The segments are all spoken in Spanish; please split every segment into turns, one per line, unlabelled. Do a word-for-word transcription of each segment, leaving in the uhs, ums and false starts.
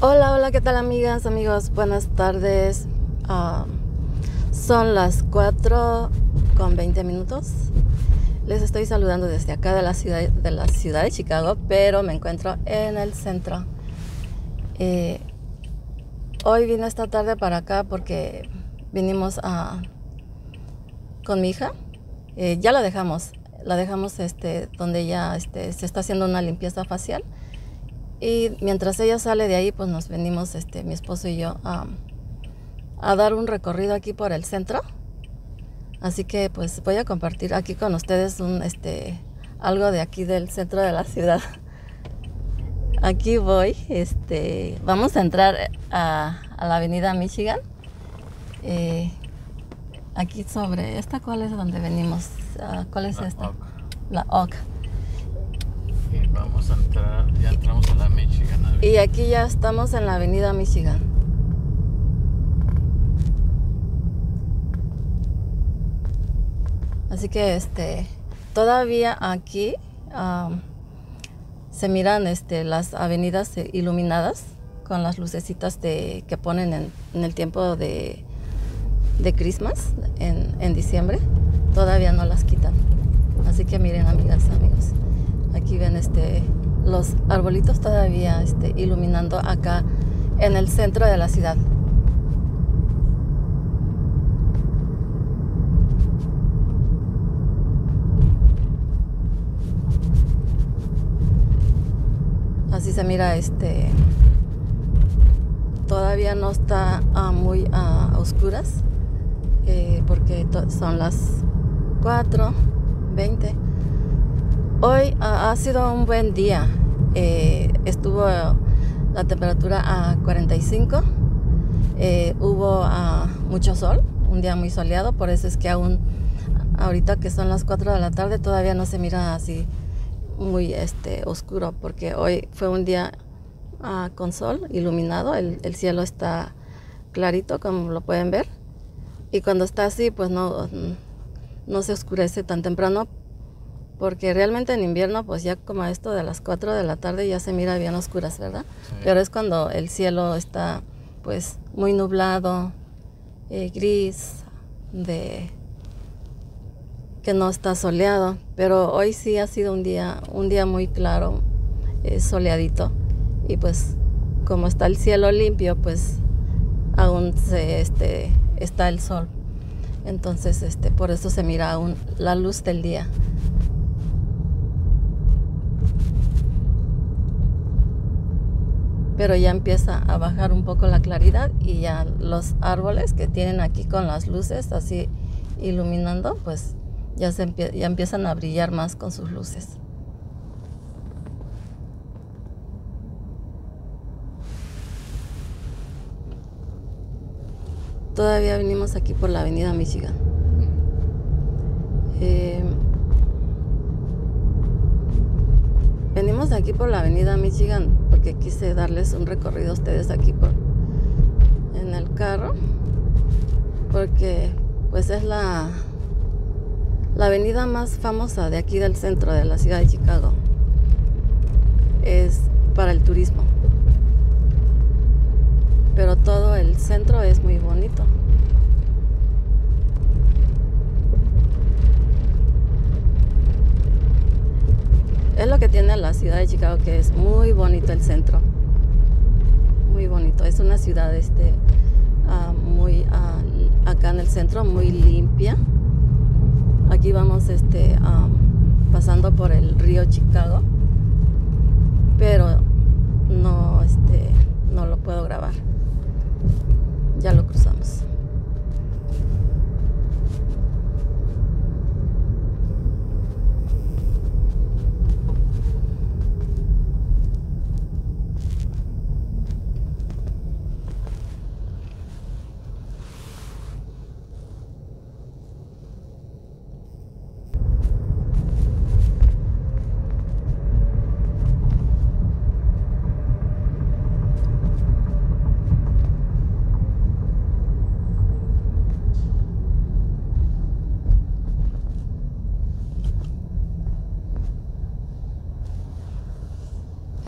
Hola, hola, ¿qué tal amigas, amigos? Buenas tardes. Uh, son las cuatro con veinte minutos. Les estoy saludando desde acá de la ciudad de, la ciudad de Chicago, pero me encuentro en el centro. Eh, hoy vine esta tarde para acá porque vinimos a, con mi hija. Eh, ya la dejamos, la dejamos este, donde ella este, se está haciendo una limpieza facial. Y mientras ella sale de ahí, pues nos venimos, este, mi esposo y yo, a, a dar un recorrido aquí por el centro. Así que pues voy a compartir aquí con ustedes un, este, algo de aquí del centro de la ciudad. Aquí voy, este, vamos a entrar a, a la avenida Michigan. Eh, aquí sobre esta, ¿cuál es donde venimos? Uh, ¿Cuál es
la
esta?
Oak.
La Oak.
Y vamos a entrar, ya entramos a la Michigan Avenue.
Y aquí ya estamos en la avenida Michigan. Así que este todavía aquí um, se miran este, las avenidas iluminadas con las lucecitas de, que ponen en, en el tiempo de, de Christmas en, en diciembre. Todavía no las quitan. Así que miren, amigas, amigos, aquí ven este los arbolitos todavía este, iluminando acá en el centro de la ciudad. Así se mira, este todavía no está uh, muy uh, oscuras eh, porque son las cuatro veinte. Hoy uh, ha sido un buen día. Eh, estuvo uh, la temperatura a cuarenta y cinco. Eh, hubo uh, mucho sol, un día muy soleado, por eso es que aún ahorita que son las cuatro de la tarde todavía no se mira así muy este, oscuro, porque hoy fue un día uh, con sol iluminado. El, el cielo está clarito, como lo pueden ver, y cuando está así pues no, no se oscurece tan temprano, porque realmente en invierno pues ya como a esto de las cuatro de la tarde ya se mira bien oscuras, ¿verdad? Sí. Pero es cuando el cielo está pues muy nublado, eh, gris, de que no está soleado. Pero hoy sí ha sido un día un día muy claro, eh, soleadito, y pues como está el cielo limpio pues aún se este está el sol, entonces este por eso se mira aún la luz del día. Pero ya empieza a bajar un poco la claridad y ya los árboles que tienen aquí con las luces así iluminando pues ya, se empie ya empiezan a brillar más con sus luces. Todavía venimos aquí por la avenida Michigan. Eh, venimos aquí por la avenida Michigan porque quise darles un recorrido a ustedes aquí por, en el carro, porque pues es la, la avenida más famosa de aquí del centro de la ciudad de Chicago. Es para el turismo, pero todo el centro es muy bonito. Es lo que tiene la ciudad de Chicago, que es muy bonito el centro, muy bonito. Es una ciudad este uh, muy uh, acá en el centro, muy limpia. Aquí vamos este um, pasando por el río Chicago, pero no este no lo puedo grabar. Ya lo cruzamos.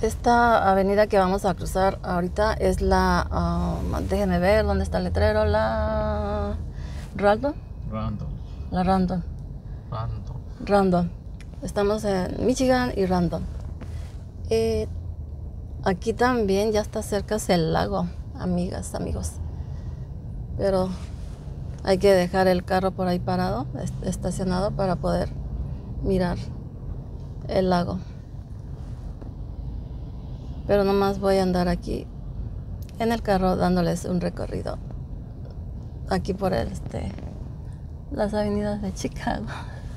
Esta avenida que vamos a cruzar ahorita es la, um, déjenme ver dónde está el letrero, la Randall.
Randall.
La Randall.
Randall.
Randall. Estamos en Michigan y Randall. Eh, aquí también ya está cerca el lago, amigas, amigos. Pero hay que dejar el carro por ahí parado, estacionado, para poder mirar el lago. Pero nomás voy a andar aquí en el carro dándoles un recorrido aquí por el, este, las avenidas de Chicago.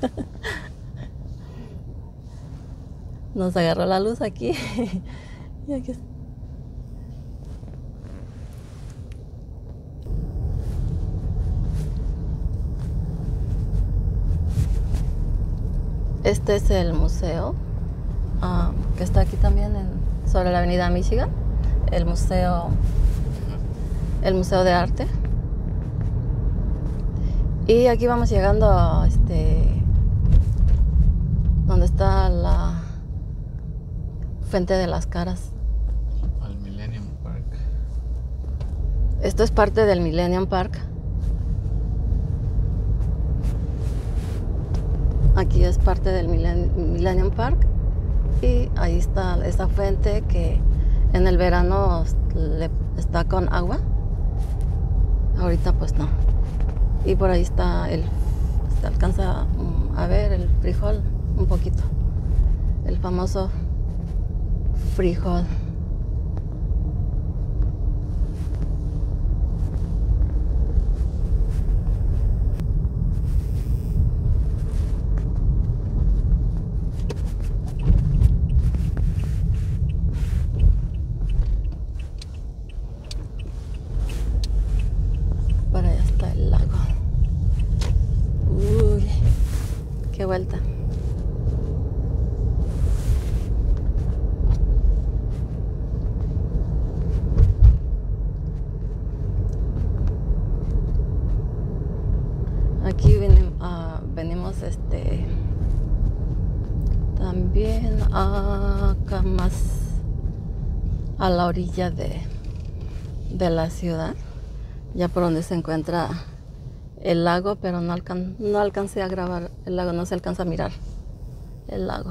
Nos agarró la luz aquí. Y aquí está. Este es el museo um, que está aquí también en, sobre la avenida Michigan, el museo, el museo de arte. Y aquí vamos llegando a este, donde está la Fuente de las Caras.
Al Millennium Park.
Esto es parte del Millennium Park. Aquí es parte del Millennium Park y ahí está esa fuente que en el verano le, está con agua. Ahorita pues no. Y por ahí está el, se alcanza a ver el frijol un poquito. El famoso frijol. Para allá está el lago. Uy, qué vuelta. Aquí venimos, uh, venimos este también acá más a la orilla de, de la ciudad, ya por donde se encuentra el lago, pero no, alcan no alcancé a grabar el lago, no se alcanza a mirar el lago.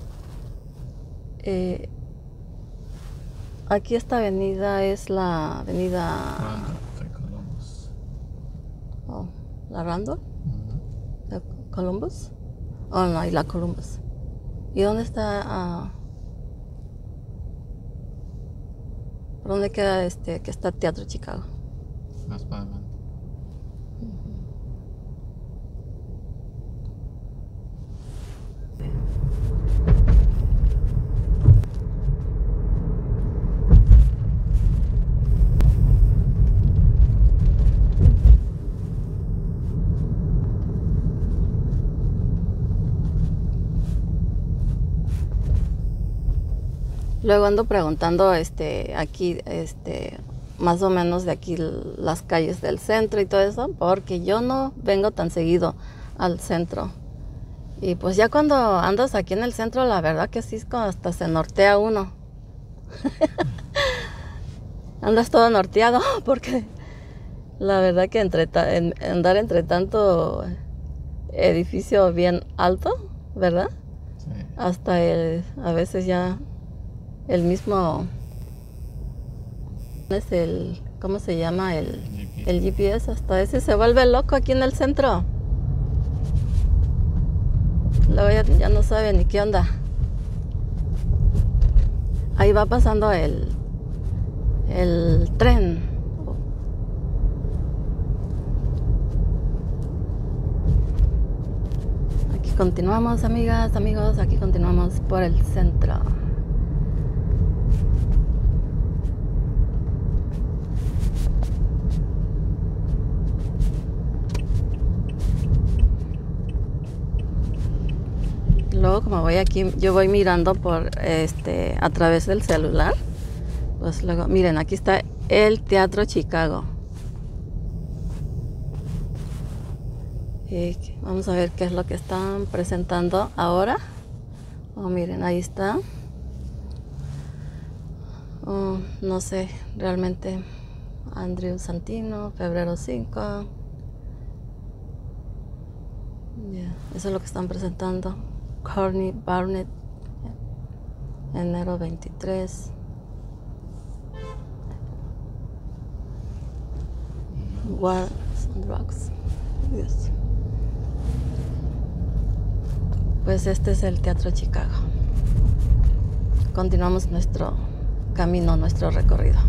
Eh, aquí esta avenida es la avenida
Randall de Columbus.
oh, la Randall
Uh-huh.
de Columbus. Oh no, y la Columbus. ¿Y dónde está? Uh, ¿Por dónde queda este que está Teatro Chicago?
Más para adelante.
Luego ando preguntando este aquí este más o menos de aquí las calles del centro y todo eso, porque yo no vengo tan seguido al centro. Y pues ya cuando andas aquí en el centro, la verdad que sí, hasta se nortea uno. Andas todo norteado, porque la verdad que entre en, andar entre tanto edificio bien alto, ¿verdad?
Sí.
Hasta el, a veces ya el mismo, es el, ¿cómo se llama? El, el G P S, hasta ese se vuelve loco aquí en el centro. Luego ya, ya no sabe ni qué onda. Ahí va pasando el, el tren. Aquí continuamos, amigas, amigos, aquí continuamos por el centro. Luego, como voy aquí, yo voy mirando por este a través del celular. Pues luego, miren, aquí está el Teatro Chicago. Y vamos a ver qué es lo que están presentando ahora. Oh, miren, ahí está. Oh, no sé, realmente Andrew Santino, febrero cinco. Yeah, eso es lo que están presentando. Courtney Barnett, enero veintitrés. War on Drugs. Yes. Pues este es el Teatro Chicago. Continuamos nuestro camino, nuestro recorrido.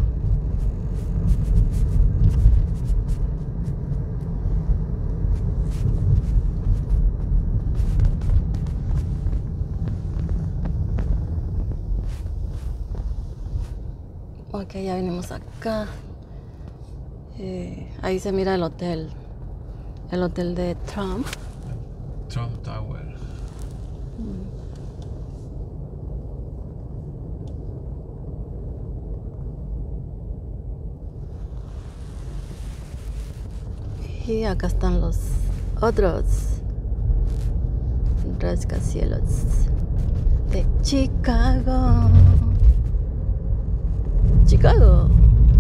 Ok, ya venimos acá. Eh, ahí se mira el hotel. El hotel de Trump.
Trump Tower. Y acá están los otros rascacielos de Chicago. Chicago.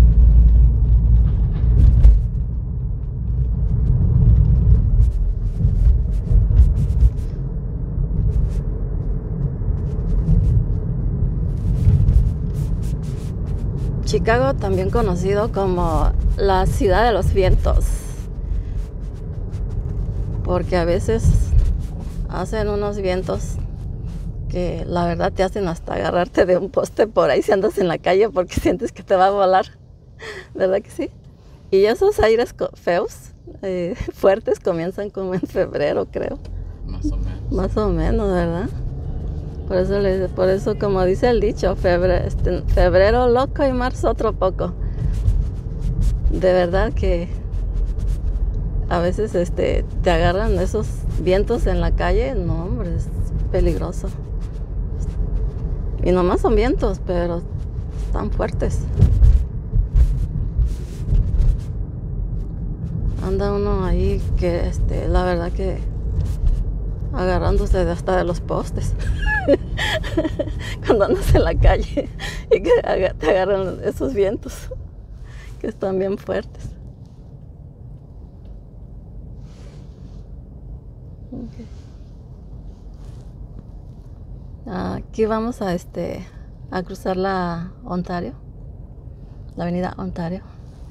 Chicago, también conocido como la ciudad de los vientos, porque a veces hacen unos vientos que la verdad te hacen hasta agarrarte de un poste por ahí si andas en la calle porque sientes que te va a volar, ¿verdad que sí? Y esos aires feos, eh, fuertes, comienzan como en febrero, creo. Más o menos.
Más o menos, ¿verdad? Por eso, le, por eso como dice el dicho, febrero, este, febrero loco y marzo otro poco. De verdad que a veces este, te agarran esos vientos en la calle, no hombre, es peligroso. Y nomás son vientos, pero están fuertes. Anda uno ahí que este, la verdad que agarrándose de hasta de los postes. Cuando andas en la calle y que te agarran esos vientos que están bien fuertes. Okay. Aquí vamos a este a cruzar la Ontario, la avenida Ontario.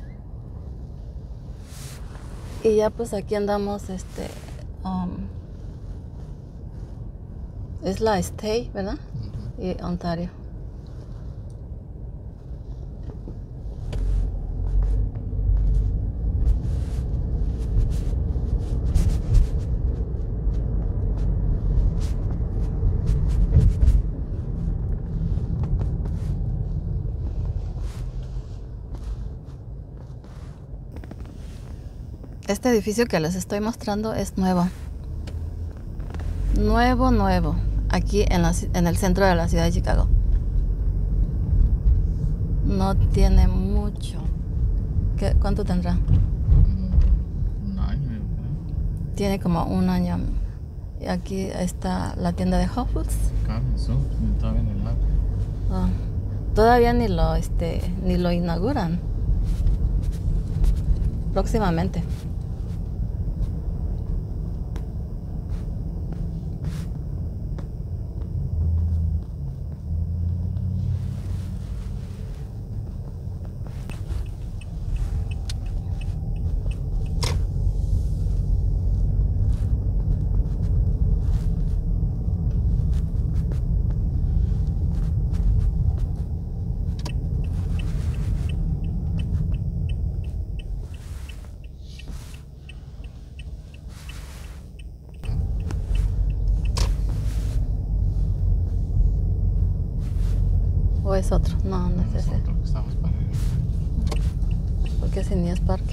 Y ya pues aquí andamos este um, es la Stay, ¿verdad? Uh-huh. Y Ontario. Este edificio que les estoy mostrando es nuevo. Nuevo, nuevo. Aquí en, la, en el centro de la ciudad de Chicago. No tiene mucho. ¿Qué, ¿Cuánto tendrá?
Un año. ¿Eh?
Tiene como un año. Y aquí está la tienda de Whole Foods.
Todavía en el lago.
Oh, todavía ni lo, este, ni lo inauguran. Próximamente. ¿O es otro? No, no es ese.
Otro que estamos para ir.
Porque ese ni es parque.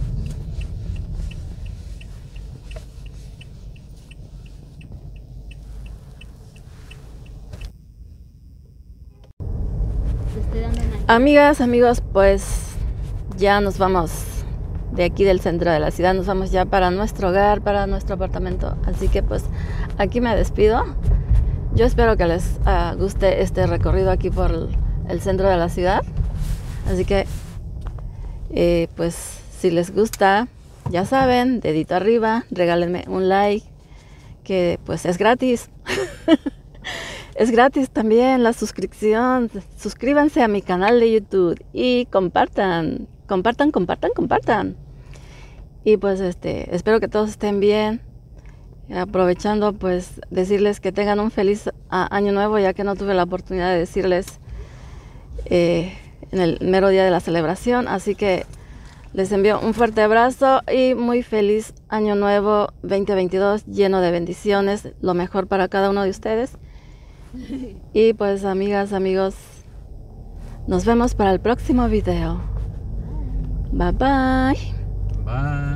Amigas, amigos, pues ya nos vamos de aquí del centro de la ciudad. Nos vamos ya para nuestro hogar, para nuestro apartamento. Así que pues aquí me despido. Yo espero que les uh, guste este recorrido aquí por el centro de la ciudad. Así que, eh, pues, si les gusta, ya saben, dedito arriba, regálenme un like, que pues es gratis. Es gratis también la suscripción. Suscríbanse a mi canal de YouTube y compartan, compartan, compartan, compartan. Y pues este, espero que todos estén bien. Aprovechando, pues decirles que tengan un feliz año nuevo, ya que no tuve la oportunidad de decirles eh, en el mero día de la celebración. Así que les envío un fuerte abrazo y muy feliz año nuevo veinte veintidós, lleno de bendiciones, lo mejor para cada uno de ustedes. Y pues, amigas, amigos, nos vemos para el próximo video. Bye bye.
Bye.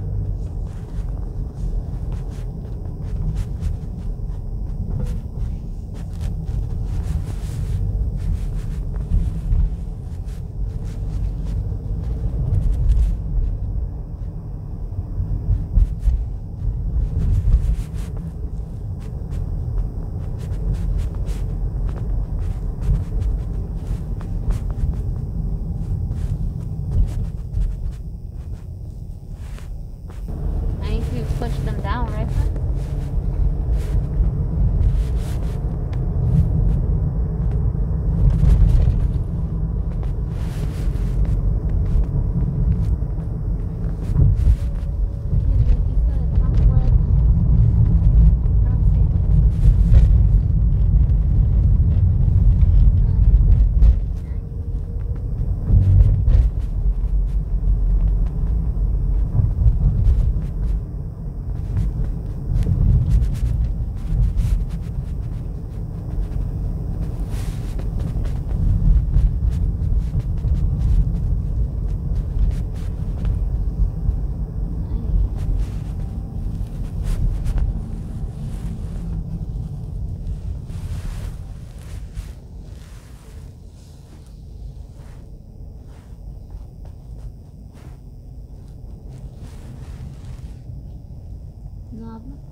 Push them down, right? No hablo.